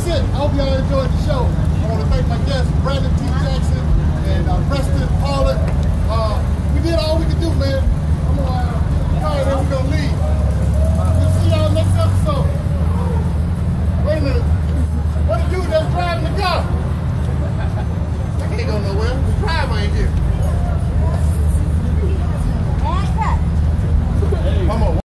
that's it. I hope y'all enjoyed the show. I want to thank my guests, Brandon T. Jackson and Preston Pollard. We did all we could do, man.